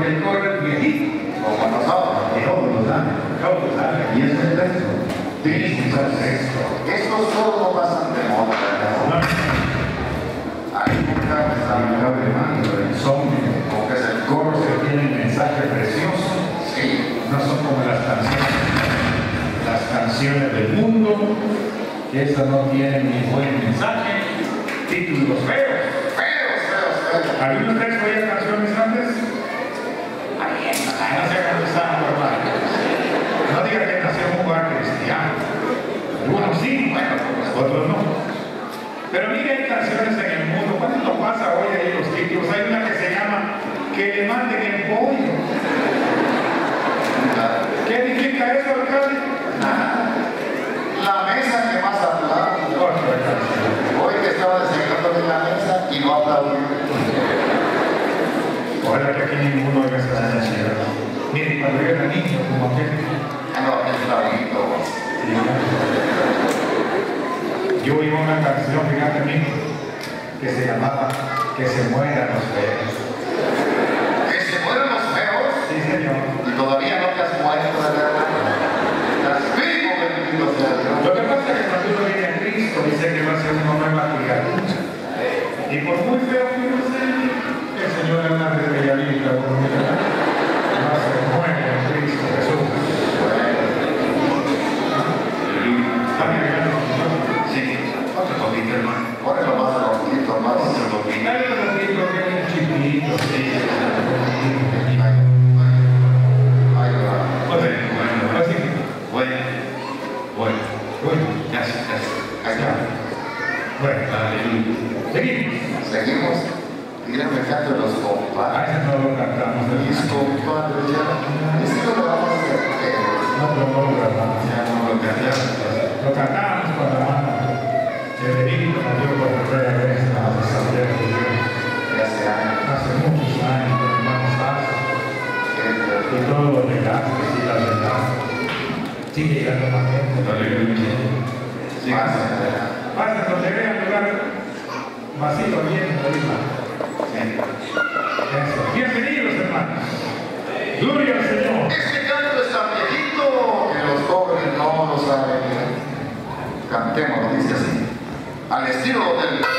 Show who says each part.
Speaker 1: le corre el viejito.
Speaker 2: Como nosotros.
Speaker 1: Todos los años. Y es el texto.
Speaker 2: Estos todos no pasan de moda, ¿verdad? Ahí
Speaker 1: Son
Speaker 2: porque es el
Speaker 1: coros que tienen mensaje precioso.
Speaker 2: sí.
Speaker 1: No son como las canciones del mundo, que esas no tienen ni buen mensaje, títulos feos.
Speaker 2: Feos.
Speaker 1: ¿Algunos ustedes oían canciones antes? No sé cómo estaban normal. No diga que nació un lugar cristiano. Algunos sí, bueno, otros no. Pero miren, hay canciones en el mundo. ¿Cuándo pasa hoy ahí los títulos? Hay una que se llama Que le manden el pollo. ¿Qué significa eso, alcalde?
Speaker 2: Nada. La mesa que más aplaude. Hoy que estaba desayunando en la mesa y no aplaudió.
Speaker 1: Ojalá que aquí ninguno oiga esa canción. Miren, cuando yo era niño, como que
Speaker 2: No, está bonito.
Speaker 1: yo oí una canción, fíjate mí, que se llamaba Que se mueran los feos.
Speaker 2: Que se mueren los feos.
Speaker 1: Sí, señor.
Speaker 2: Y todavía no te has muerto de verdad. Estás vivo, bendito sea Dios.
Speaker 1: Lo que pasa es que cuando uno viene a Cristo dice que va a ser una nueva criatura. Y por muy feo que uno sea, el Señor le da una regalita por mí. No se muere en Cristo Jesús.
Speaker 2: Sí. Otro poquito, hermano. Ponelo más a poquito, más. Otro poquito.
Speaker 1: Hay otro poquito que es un chiquito, sí.
Speaker 2: Ahí va.
Speaker 1: Bueno.
Speaker 2: Gracias. Ahí está.
Speaker 1: Bueno, seguimos.
Speaker 2: Seguimos. Díganme canto de los
Speaker 1: A
Speaker 2: compadres.
Speaker 1: ese no lo cantamos.
Speaker 2: Mis compadres ya. Ese no lo vamos a hacer.
Speaker 1: No, pero no lo cantamos.
Speaker 2: Ya no lo cantamos.
Speaker 1: Lo cantamos con la mano. Federico nos dio por primera vez a la Asamblea de Dios.
Speaker 2: Ya se han.
Speaker 1: Hace muchos años, con hermanos Paz, y todos los legados y las legadas. Sigue llegando más gente.
Speaker 2: Sí,
Speaker 1: Pasa donde vean lugar vacío, bien, arriba. Eso. Bienvenidos, hermanos. Gloria al Señor.
Speaker 2: Este canto es tan viejito que los jóvenes no lo saben. Cantemos, dice así. Al estilo del